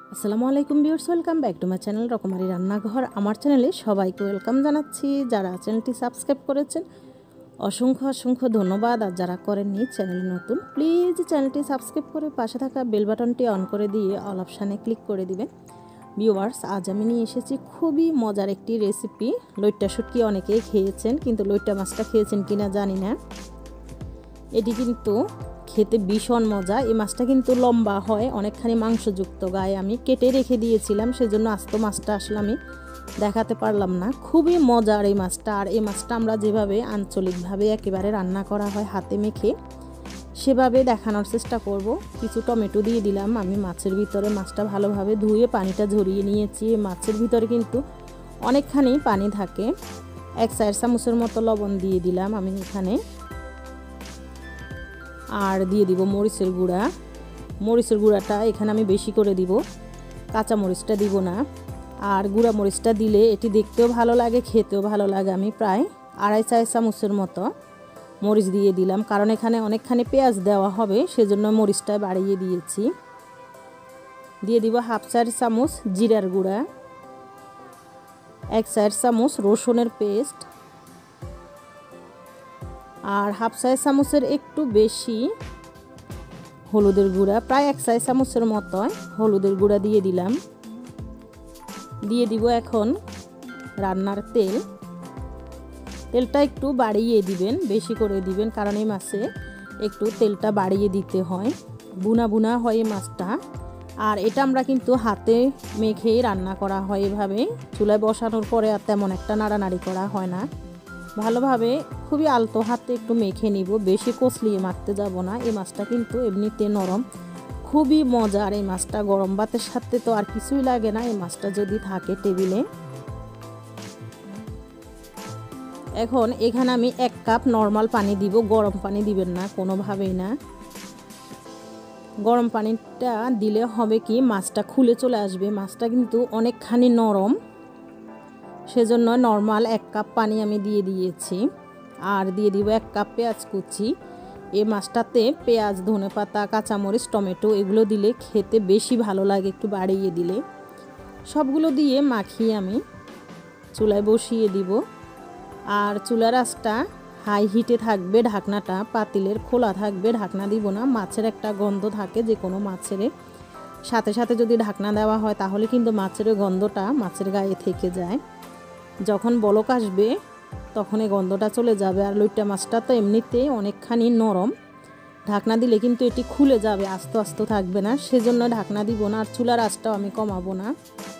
আসসালামু আলাইকুম viewers, welcome back to my channel রকমারি রান্নাঘর। আমার চ্যানেলে সবাইকে ওয়েলকাম জানাচ্ছি। যারা চ্যানেলটি সাবস্ক্রাইব করেছেন অসংখ্য অসংখ্য ধন্যবাদ, আর যারা করেননি চ্যানেল নতুন প্লিজ চ্যানেলটি সাবস্ক্রাইব করে পাশে থাকা বেল বাটনটি অন করে দিয়ে অল অপশানে ক্লিক করে দিবেন। ভিউয়ার্স, আজ আমি নিয়ে এসেছি খুবই মজার একটি রেসিপি। লইট্টা শুটকি অনেকেই খেয়েছেন, কিন্তু লইট্টা মাছটা খেয়েছেন কিনা জানি না। এটি কিন্তু খেতে ভীষণ মজা। এই মাছটা কিন্তু লম্বা হয়, অনেকখানি মাংসযুক্ত। গায়ে আমি কেটে রেখে দিয়েছিলাম, সেজন্য আস্ত মাছটা আসলে আমি দেখাতে পারলাম না। খুবই মজার এই মাছটা। আর এই মাছটা আমরা যেভাবে আঞ্চলিকভাবে একেবারে রান্না করা হয় হাতে মেখে, সেভাবে দেখানোর চেষ্টা করব। কিছু টমেটো দিয়ে দিলাম আমি মাছের ভিতরে। মাছটা ভালোভাবে ধুয়ে পানিটা ঝরিয়ে নিয়েছি। মাছের ভিতরে কিন্তু অনেকখানি পানি থাকে। 1 চামচের মতো লবণ দিয়ে দিলাম আমি এখানে। আর দিয়ে দিব মরিচের গুঁড়া। মরিচের গুঁড়াটা এখানে আমি বেশি করে দিব, কাঁচা মরিচটা দিব না। আর গুঁড়া মরিচটা দিলে এটি দেখতেও ভালো লাগে, খেতেও ভালো লাগে। আমি প্রায় 2.5 চামচের মতো মরিচ দিয়ে দিলাম, কারণ এখানে অনেকখানি পেঁয়াজ দেওয়া হবে, সেজন্য মরিচটা বাড়িয়ে দিয়েছি। দিয়ে দিব 1/2 চামচ জিরার গুঁড়া, 1 চামচ রসুনের পেস্ট, আর 1/2 চামচের একটু বেশি হলুদের গুঁড়া, প্রায় 1 চামচের মতো হলুদের গুঁড়া দিয়ে দিলাম। দিয়ে দিব এখন রান্নার তেল। তেলটা একটু বাড়িয়ে দিবেন, বেশি করে দিবেন, কারণ এই মাছে একটু তেলটা বাড়িয়ে দিতে হয়। বুনা বুনা হয় এই মাছটা। আর এটা আমরা কিন্তু হাতে মেখেই রান্না করা হয়। এভাবে চুলায় বসানোর পরে আর তেমন একটা নাড়ানাড়ি করা হয় না। ভালোভাবে খুবই আলতো হাতে একটু মেখে নিব, বেশি কষলিয়ে মাখতে যাব না। এই মাছটা কিন্তু এমনিতে নরম, খুবই মজার এই মাছটা। গরম ভাতের সাথে তো আর কিছুই লাগে না এই মাছটা যদি থাকে টেবিলে। এখন এখানে আমি 1 কাপ নর্মাল পানি দিব, গরম পানি দিবেন না কোনোভাবেই না। গরম পানিটা দিলে হবে কি, মাছটা খুলে চলে আসবে। মাছটা কিন্তু অনেকখানি নরম, সেজন্য নর্মাল 1 কাপ পানি আমি দিয়ে দিয়েছি। আর দিয়ে দিব 1 কাপ পেঁয়াজ কুচি। এই মাছটাতে পেঁয়াজ, ধনেপাতা, কাঁচামরিচ, টমেটো এগুলো দিলে খেতে বেশি ভালো লাগে, একটু বাড়িয়ে দিলে। সবগুলো দিয়ে মাখিয়ে আমি চুলায় বসিয়ে দিব। আর চুলার আঁচটা হাই হিটে থাকবে, ঢাকনাটা পাতিলের খোলা থাকবে, ঢাকনা দিব না। মাছের একটা গন্ধ থাকে যে কোনো মাছের, সাথে সাথে যদি ঢাকনা দেওয়া হয় তাহলে কিন্তু মাছের গন্ধটা মাছের গায়ে থেকে যায়। যখন বলক আসবে তখন এই গন্ধটা চলে যাবে। আর লইট্টা মাছটা তো এমনিতেই অনেকখানি নরম, ঢাকনা দিলে কিন্তু এটি খুলে যাবে, আস্তে আস্তে থাকবে না, সেজন্য ঢাকনা দিব না। আর চুলার আঁচটাও আমি কমাবো না।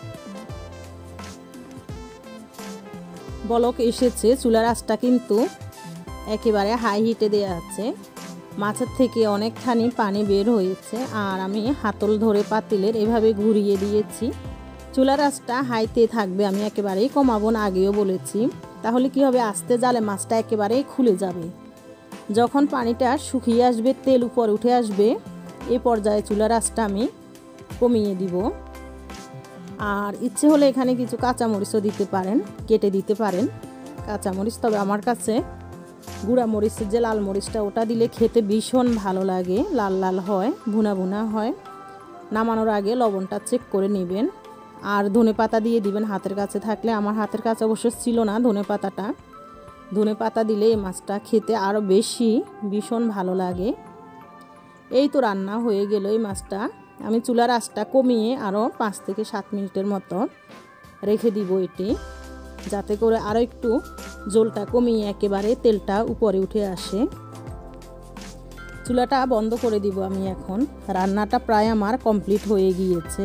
বলক এসেছে, চুলার আঁচটা কিন্তু একেবারে হাই হিটে দেওয়া আছে। মাছের থেকে অনেকখানি পানি বের হয়েছে। আর আমি হাতল ধরে পাতিলের এভাবে ঘুরিয়ে দিয়েছি। চুলার আঁচটা হাইতে থাকবে, আমি একেবারেই কমাবো না, আগেও বলেছি। তাহলে কি হবে, আস্তে জালে মাছটা একেবারেই খুলে যাবে। যখন পানিটা শুকিয়ে আসবে, তেল উপরে উঠে আসবে, এই পর্যায়ে চুলার আঁচটা আমি কমিয়ে দিব। আর ইচ্ছে হলে এখানে কিছু কাঁচামরিচও দিতে পারেন, কেটে দিতে পারেন কাঁচামরিচ। তবে আমার কাছে গুঁড়া মরিচের যে লাল মরিচটা, ওটা দিলে খেতে ভীষণ ভালো লাগে, লাল লাল হয়, ভুনা ভুনা হয়। নামানোর আগে লবণটা চেক করে নেবেন। আর ধনেপাতা দিয়ে দিবেন হাতের কাছে থাকলে। আমার হাতের কাছে অবশ্য ছিল না ধনেপাতাটা। ধনেপাতা দিলে এই মাছটা খেতে আরও বেশি ভীষণ ভালো লাগে। এই তো রান্না হয়ে গেল এই মাছটা। আমি চুলার আঁচটা কমিয়ে আরও 5 থেকে 7 মিনিটের মতো রেখে দিব এটি, যাতে করে আরও একটু জলটা কমিয়ে একেবারে তেলটা উপরে উঠে আসে। চুলাটা বন্ধ করে দিব আমি এখন। রান্নাটা প্রায় আমার কমপ্লিট হয়ে গিয়েছে।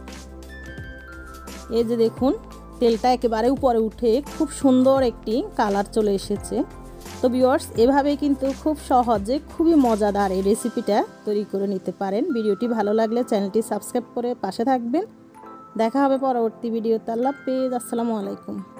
এই যে দেখুন, তেলটা একেবারে উপরে উঠে খুব সুন্দর একটি কালার চলে এসেছে। তো ভিউয়ার্স, এভাবেই কিন্তু খুব সহজে খুবই মজাদার এই রেসিপিটা তৈরি করে নিতে পারেন। ভিডিওটি ভালো লাগলে চ্যানেলটি সাবস্ক্রাইব করে পাশে থাকবেন। দেখা হবে পরবর্তী ভিডিওতে। আল্লাহ হাফেজ, আসসালামু আলাইকুম।